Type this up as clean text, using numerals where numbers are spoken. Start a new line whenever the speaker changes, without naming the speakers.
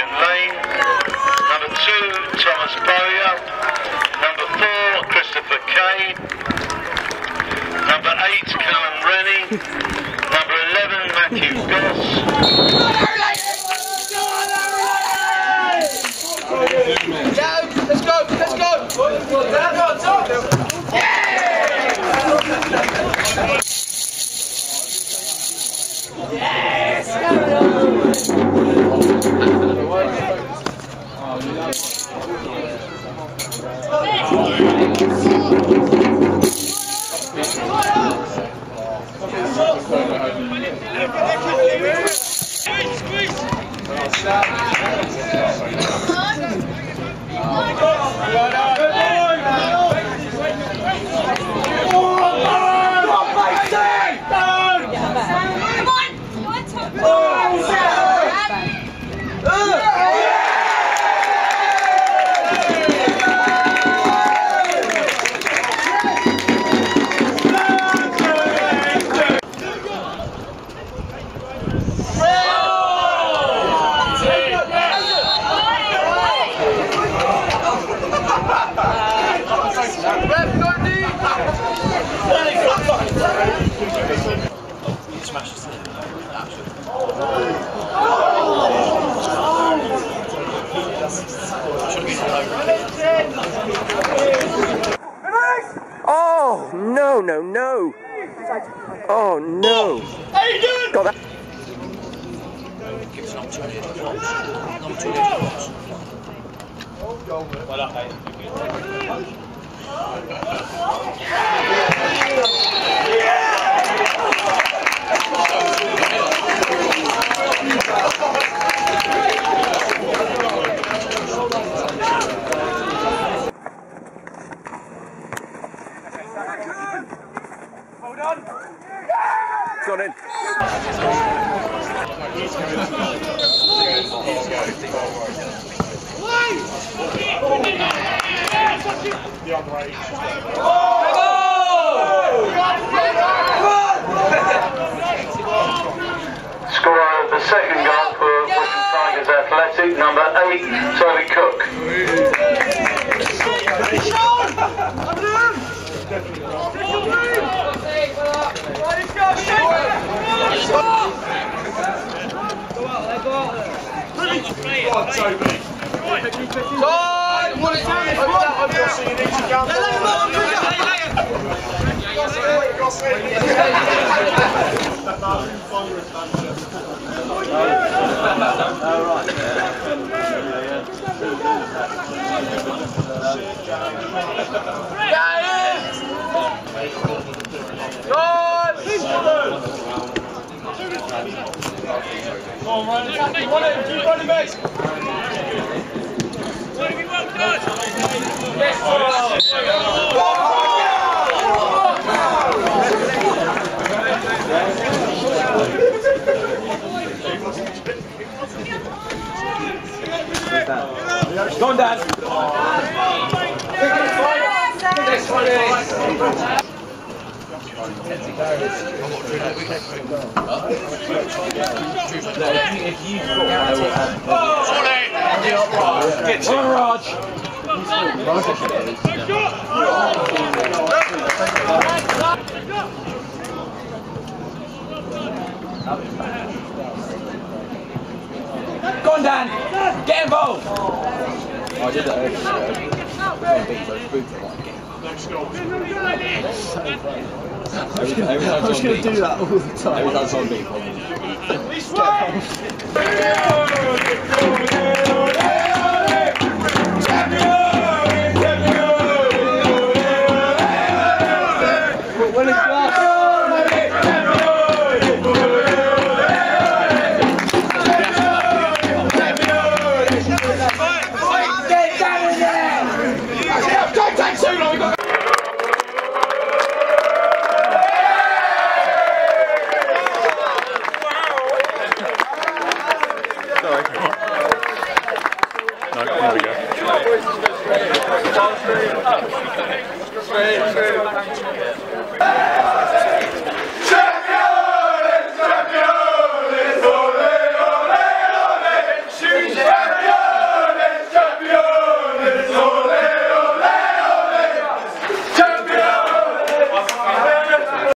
Lane. Number 2, Thomas Bowyer. Number 4, Christopher Kay. Number 8, Callum Rennie. Number 11, Matthew Goss.
Let's go! Let's go! Yes!
Oh, no, no, no. Oh, no.
How you doing?
Got that.
Give us an opportunity to cross. An opportunity to cross. Well, okay.
Hold on.
It's gone in.
Scorer of the second goal for Wycombe Tigers Athletic, number 8, Toby Cook.
Come on, Ryan, attack it, run it, keep running back. Go on, Dan. Go on, Dan. Get involved. I did that earlier. I was going to do that all the time. Every time someone beat Champion!